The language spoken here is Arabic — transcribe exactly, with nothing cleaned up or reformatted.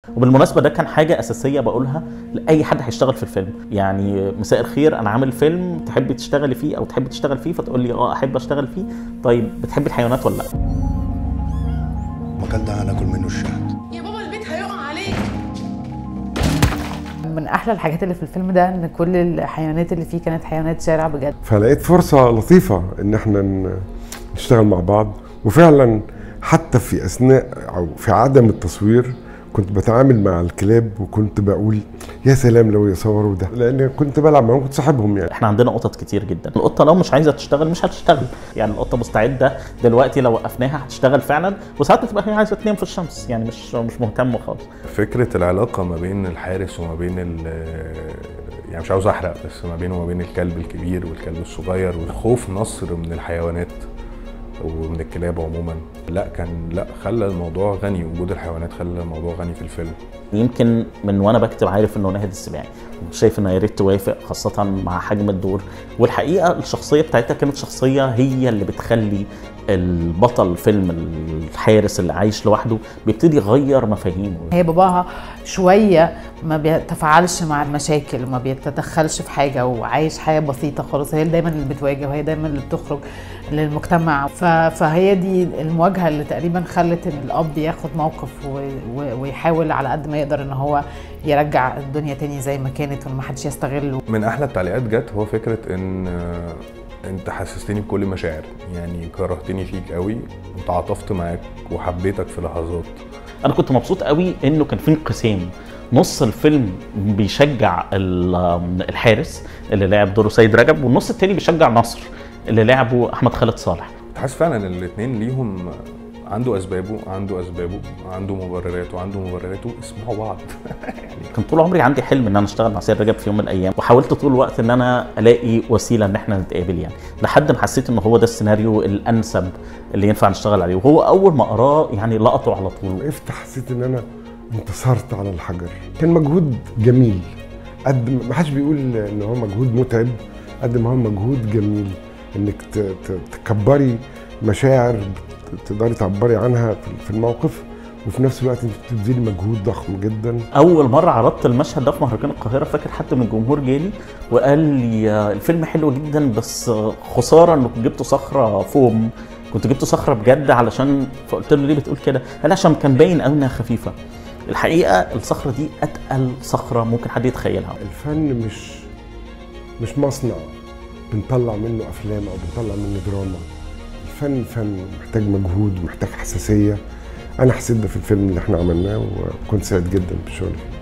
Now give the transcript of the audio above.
وبالمناسبه ده كان حاجه اساسيه بقولها لاي حد هيشتغل في الفيلم. يعني مساء الخير، انا عامل فيلم تحبي تشتغلي فيه او تحبي تشتغل فيه، فتقول لي اه احب اشتغل فيه. طيب بتحبي الحيوانات ولا لا؟ المكان ده هناكل منه الشهد. يا بابا البيت هيقع عليك. من احلى الحاجات اللي في الفيلم ده ان كل الحيوانات اللي فيه كانت حيوانات شارع بجد. فلقيت فرصه لطيفه ان احنا نشتغل مع بعض، وفعلا حتى في اثناء او في عدم التصوير كنت بتعامل مع الكلاب وكنت بقول يا سلام لو يصوروا ده، لان كنت بلعب معاهم، كنت صاحبهم. يعني احنا عندنا قطط كتير جدا، القطه لو مش عايزه تشتغل مش هتشتغل. يعني القطه مستعده دلوقتي لو وقفناها هتشتغل فعلا، وساعات بتبقى هي عايزه تنام في الشمس، يعني مش مش مهتمه خالص. فكره العلاقه ما بين الحارس وما بين ال يعني مش عاوز احرق، بس ما بينه وما بين الكلب الكبير والكلب الصغير، وخوف نصر من الحيوانات ومن الكلاب عموما، لا كان لا خلى الموضوع غني. وجود الحيوانات خلى الموضوع غني في الفيلم. يمكن من وانا بكتب عارف انه ناهد السباعي، شايف انه يا ريت توافق خاصه مع حجم الدور. والحقيقه الشخصيه بتاعتها كانت شخصيه هي اللي بتخلي البطل فيلم الحارس اللي عايش لوحده بيبتدي يغير مفاهيمه. هي باباها شويه ما بيتفاعلش مع المشاكل وما بيتدخلش في حاجه وعايش حياه بسيطه خالص، هي دايما اللي بتواجه وهي دايما اللي بتخرج للمجتمع. فهي دي المواجهه اللي تقريبا خلت ان الاب ياخد موقف ويحاول على قد ما يقدر ان هو يرجع الدنيا تاني زي ما كانت وما حدش يستغله. من احلى التعليقات جت هو فكره ان انت حسستني بكل مشاعر، يعني كرهتني فيك قوي وتعاطفت معاك وحبيتك في لحظات. انا كنت مبسوط قوي انه كان في انقسام، نص الفيلم بيشجع الحارس اللي لعب دوره سيد رجب، والنص التاني بيشجع نصر اللي لعبه احمد خالد صالح. حاسس فعلا ان الاثنين ليهم عنده اسبابه عنده اسبابه عنده مبرراته وعنده مبرراته، اسمعوا بعض. يعني كان طول عمري عندي حلم ان انا اشتغل مع سيد رجب في يوم من الايام، وحاولت طول الوقت ان انا الاقي وسيله ان احنا نتقابل، يعني لحد ما حسيت ان هو ده السيناريو الانسب اللي ينفع نشتغل عليه. وهو اول ما قراه يعني لقطه على طول. وقفت حسيت ان انا انتصرت على الحجر. كان مجهود جميل، قد ما حدش بيقول ان هو مجهود متعب قد ما هو مجهود جميل، انك تكبري مشاعر تقدري تعبري عنها في الموقف، وفي نفس الوقت انت بتبذلي مجهود ضخم جدا. اول مره عرضت المشهد ده في مهرجان القاهره، فاكر حد من الجمهور جالي وقال لي الفيلم حلو جدا بس خساره انك جبتوا صخره فوم، كنت جبتوا صخره بجد علشان. فقلت له ليه بتقول كده؟ قال عشان كان باين قوي انها خفيفه. الحقيقه الصخره دي اتقل صخره ممكن حد يتخيلها. الفن مش مش مصنع بنطلع منه افلام او بنطلع منه دراما. الفن فن محتاج مجهود ومحتاج حساسيه. انا حسيت ده في الفيلم اللي احنا عملناه، وكنت سعيد جدا بالشغل.